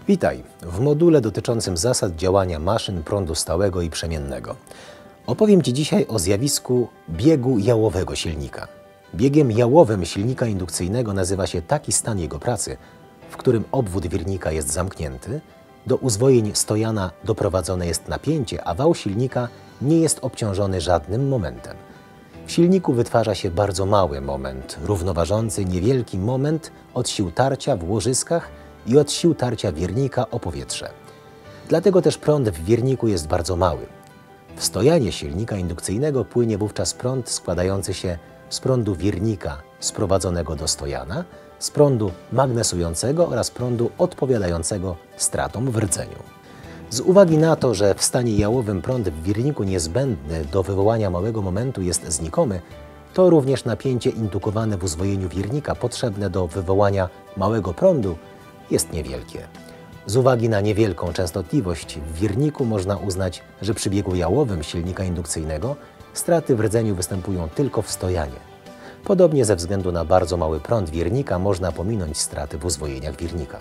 Witaj w module dotyczącym zasad działania maszyn prądu stałego i przemiennego. Opowiem Ci dzisiaj o zjawisku biegu jałowego silnika. Biegiem jałowym silnika indukcyjnego nazywa się taki stan jego pracy, w którym obwód wirnika jest zamknięty, do uzwojeń stojana doprowadzone jest napięcie, a wał silnika nie jest obciążony żadnym momentem. W silniku wytwarza się bardzo mały moment, równoważący niewielki moment od sił tarcia w łożyskach i od sił tarcia wirnika o powietrze. Dlatego też prąd w wirniku jest bardzo mały. W stojanie silnika indukcyjnego płynie wówczas prąd składający się z prądu wirnika sprowadzonego do stojana, z prądu magnesującego oraz prądu odpowiadającego stratom w rdzeniu. Z uwagi na to, że w stanie jałowym prąd w wirniku niezbędny do wywołania małego momentu jest znikomy, to również napięcie indukowane w uzwojeniu wirnika potrzebne do wywołania małego prądu jest niewielkie. Z uwagi na niewielką częstotliwość w wirniku można uznać, że przy biegu jałowym silnika indukcyjnego straty w rdzeniu występują tylko w stojanie. Podobnie ze względu na bardzo mały prąd wirnika można pominąć straty w uzwojeniach wirnika.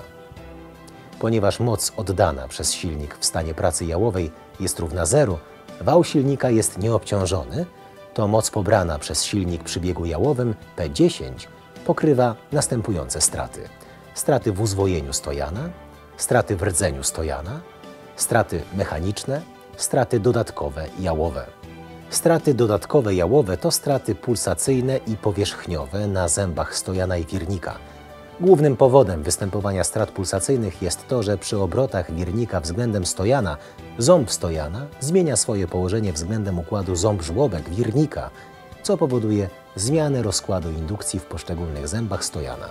Ponieważ moc oddana przez silnik w stanie pracy jałowej jest równa zeru, wał silnika jest nieobciążony, to moc pobrana przez silnik przy biegu jałowym P10 pokrywa następujące straty. Straty w uzwojeniu stojana, straty w rdzeniu stojana, straty mechaniczne, straty dodatkowe jałowe. Straty dodatkowe jałowe to straty pulsacyjne i powierzchniowe na zębach stojana i wirnika. Głównym powodem występowania strat pulsacyjnych jest to, że przy obrotach wirnika względem stojana ząb stojana zmienia swoje położenie względem układu ząb-żłobek wirnika, co powoduje zmianę rozkładu indukcji w poszczególnych zębach stojana.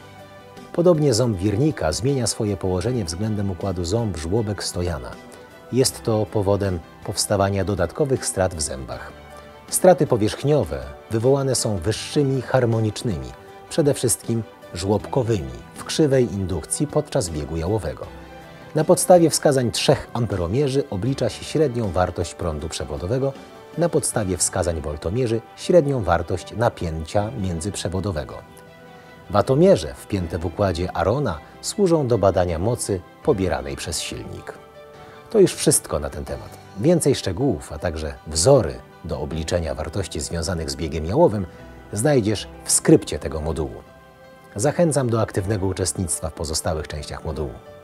Podobnie ząb wirnika zmienia swoje położenie względem układu ząb-żłobek stojana. Jest to powodem powstawania dodatkowych strat w zębach. Straty powierzchniowe wywołane są wyższymi harmonicznymi, przede wszystkim żłobkowymi, w krzywej indukcji podczas biegu jałowego. Na podstawie wskazań 3 amperomierzy oblicza się średnią wartość prądu przewodowego, na podstawie wskazań woltomierzy średnią wartość napięcia międzyprzewodowego. Watomierze wpięte w układzie Arona służą do badania mocy pobieranej przez silnik. To już wszystko na ten temat. Więcej szczegółów, a także wzory do obliczenia wartości związanych z biegiem jałowym znajdziesz w skrypcie tego modułu. Zachęcam do aktywnego uczestnictwa w pozostałych częściach modułu.